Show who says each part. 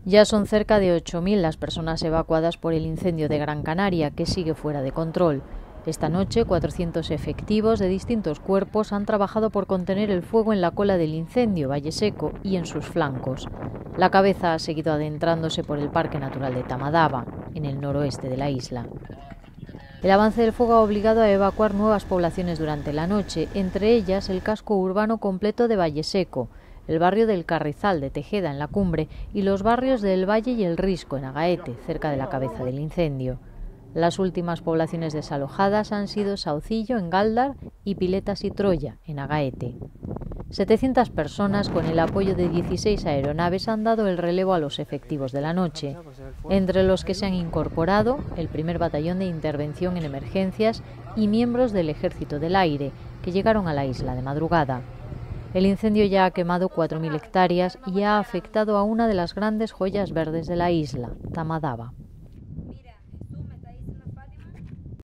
Speaker 1: Ya son cerca de 8.000 las personas evacuadas por el incendio de Gran Canaria, que sigue fuera de control. Esta noche, 400 efectivos de distintos cuerpos han trabajado por contener el fuego en la cola del incendio, Valle Seco, y en sus flancos. La cabeza ha seguido adentrándose por el Parque Natural de Tamadaba, en el noroeste de la isla. El avance del fuego ha obligado a evacuar nuevas poblaciones durante la noche, entre ellas el casco urbano completo de Valle Seco, el barrio del Carrizal de Tejeda en la Cumbre y los barrios del Valle y el Risco en Agaete, cerca de la cabeza del incendio. Las últimas poblaciones desalojadas han sido Saucillo en Gáldar y Piletas y Troya en Agaete. 700 personas con el apoyo de 16 aeronaves han dado el relevo a los efectivos de la noche, entre los que se han incorporado el primer batallón de intervención en emergencias y miembros del Ejército del Aire, que llegaron a la isla de madrugada. El incendio ya ha quemado 4.000 hectáreas y ha afectado a una de las grandes joyas verdes de la isla, Tamadaba.